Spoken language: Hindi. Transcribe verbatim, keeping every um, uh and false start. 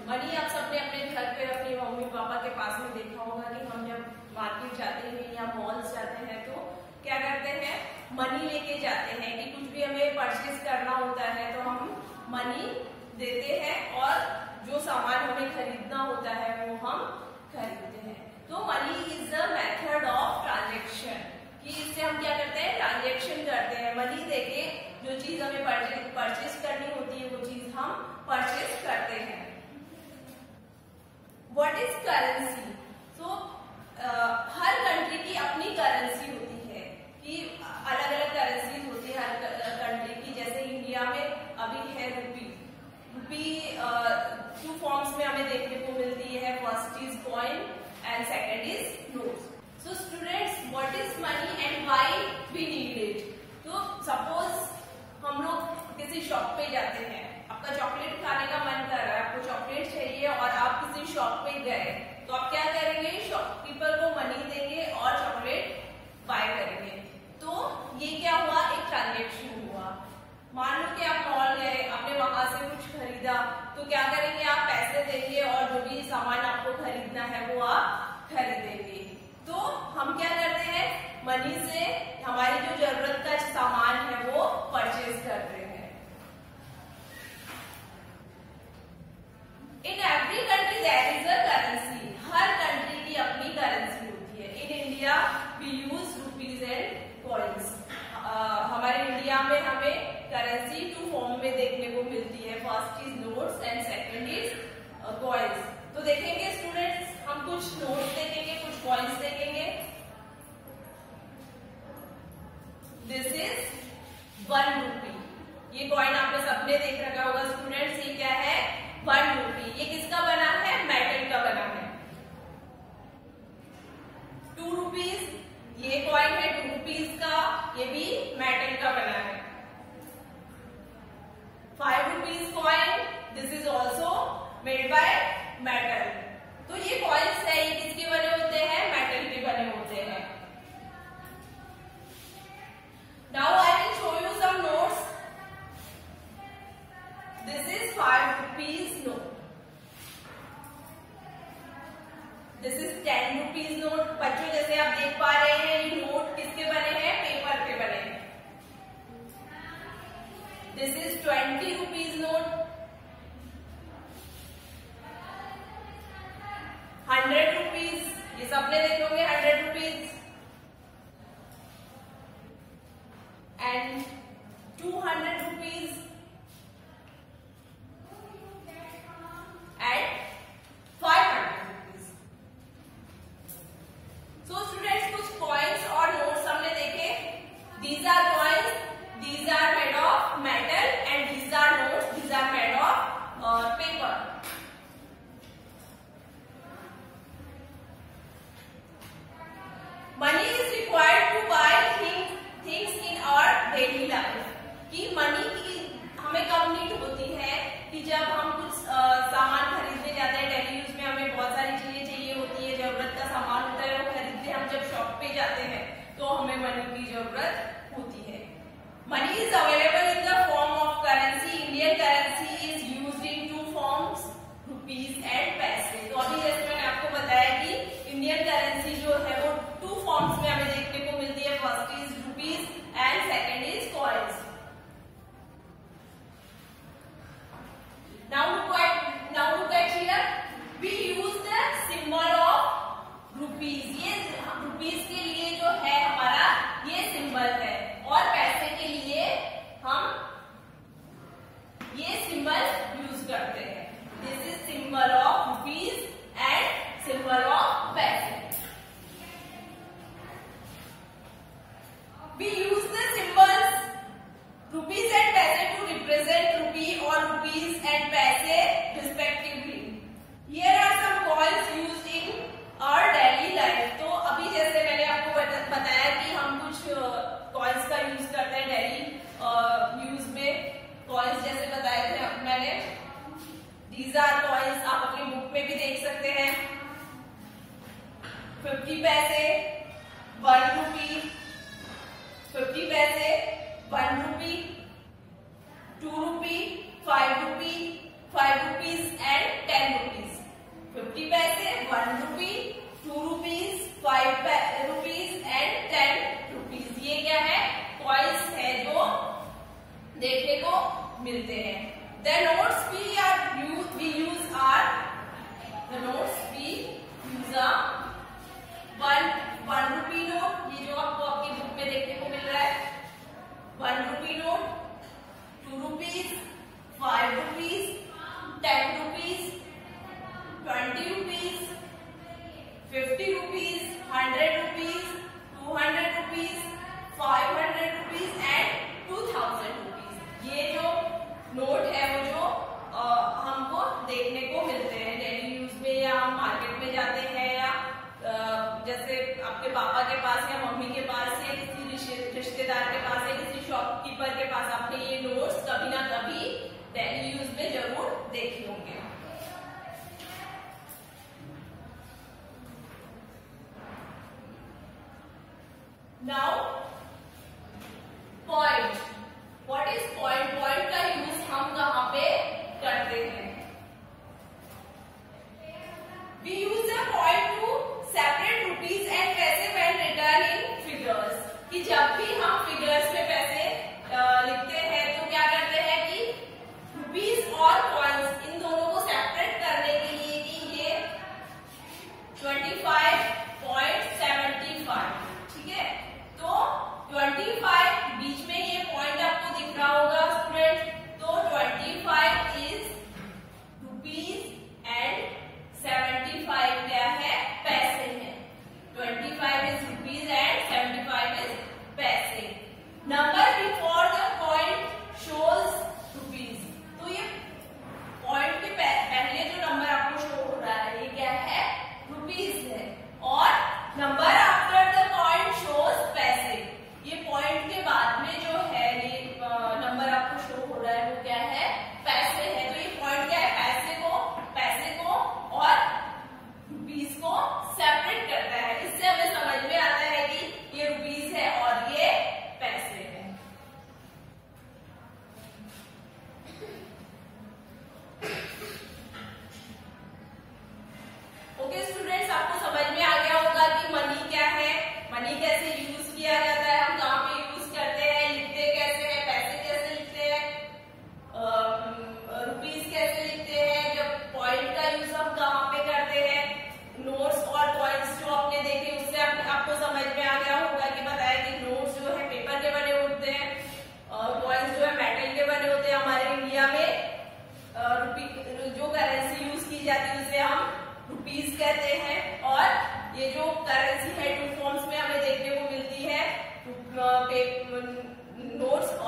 मनी आप सबने अपने घर पे अपने मम्मी पापा के पास में देखा होगा कि हम जब मार्केट जाते हैं या मॉल्स जाते हैं तो क्या करते हैं, मनी लेके जाते हैं कि कुछ भी हमें परचेज करना होता है तो हम मनी देते हैं और जो सामान हमें खरीदना होता है वो हम खरीदते हैं। तो money is the method of transaction, कि इससे हम क्या करते हैं, ट्रांजेक्शन करते हैं। मनी देके जो चीज हमें परचेज परचेज करनी होती है वो चीज हम परचेज करते हैं। What is currency? सो हर कंट्री की अपनी करेंसी होती है कि अलग अलग करेंसी होती है हर कंट्री की। जैसे इंडिया में अभी है रुपी। रुपी टू फॉर्म्स में हमें देखने को मिलती है, first is coin and second is notes. So students, what is money and why we need it? तो सपोज हम लोग किसी शॉप पे जाते हैं, आपका चॉकलेट खाने का मन कर रहा है, आपको चॉकलेट चाहिए और आप किसी शॉप पे गए तो आप क्या करेंगे, शॉपकीपर को मनी देंगे और चॉकलेट बाय करेंगे। तो ये क्या हुआ, एक ट्रांजेक्शन हुआ। मान लो कि आप मॉल गए, आपने वहां से कुछ खरीदा, तो क्या करेंगे, आप पैसे देंगे और जो भी सामान आपको खरीदना है वो आप खरीदेंगे। तो हम क्या करते हैं, मनी से हमारी जो जरूरत का सामान है वो परचेज करते हैं। In every country there is a currency. हर कंट्री की अपनी करेंसी होती है। In India we use rupees and coins. हमारे इंडिया में हमें करेंसी टू फॉर्म में देखने को मिलती है, first is notes and second is coins. तो देखेंगे स्टूडेंट्स, हम कुछ नोट्स देखेंगे, कुछ कॉइन्स देखेंगे। This is one rupee. ये कॉइन आपने सबने देख रखा होगा स्टूडेंट्स। ये क्या है, वन रूपी। ये किसका बना है, मेटल का बना है। टू रुपीज, ये कॉइन है टू रुपीज का, ये भी मेटल का बना है। Five rupees coin, this is also made by metal. तो ये कॉइन्स है, ये किसके बने होते हैं, मेटल के बने होते हैं। Now I will show you some notes. This is five rupees note, this is ten rupees note. बच्चों जैसे आप देख पा रहे हैं ये नोट किसके बने हैं, पेपर के बने हैं। This is twenty rupees note, hundred rupees, ये सबने देखोगे hundred rupees, and two hundred rupees and five hundred rupees. So students, कुछ कॉइन्स और नोट्स हमने देखे। These are coins, these are made of metal and these are notes, these are made of paper. Money is required to buy things in our daily life. कि मनी की हमें कब नीड होती है, कि जब हम कुछ आ, सामान खरीदने जाते हैं, डेली यूज में हमें बहुत सारी चीजें चाहिए होती है, जरूरत का सामान होता है वो खरीदते हम जब शॉप पे जाते हैं तो हमें मनी की जरूरत होती है। Money is available in the form of currency. Indian currency is used in two forms, rupees and paise. तो अभी जैसे मैंने आपको बताया कि इंडियन करेंसी जो है वो टू फॉर्म्स में हमें देखने को मिलती है, first is rupees and second is coins. Now look at now look at here. We use the symbol of rupees. ये rupees के लिए जो है हमारा ये सिंबल है, और पैसे के लिए हम ये सिंबल यूज करते हैं। This is symbol of rupees and symbol of पैसे. We use the symbols rupees and पैसे to represent rupee or rupees and पैसे respectively. Here are some coins used in our daily life. तो अभी जैसे मैंने आपको बताया कि हम कुछ coins का यूज करते हैं डेली यूज में। coins जैसे बताए थे मैंने, these are coins, आप अपनी बुक में भी देख सकते हैं। Fifty paise, one rupee, fifty paise, one rupee, two rupee, five rupee, five rupees and ten rupees. Okay students, आपको समझ में आ गया होगा कि मनी क्या है, मनी कैसे यूज किया जाता है, हम कहाँ पे यूज करते हैं, लिखते कैसे हैं, पैसे कैसे लिखते हैं, रुपीज कैसे लिखते हैं, जब पॉइंट का यूज हम कहाँ पे करते हैं, नोट्स और कॉइन्स जो आपने देखे उससे आप, आपको समझ में आ गया होगा कि बताया कि नोट्स जो है पेपर के बने होते हैं और कॉइन्स जो है मेटल के बने होते हैं। हमारे इंडिया में रुपी जो करेंसी यूज की जाती है उसे हम रुपीज कहते हैं, और ये जो करेंसी है टू फॉर्म्स में हमें देखने को मिलती है, नोट्स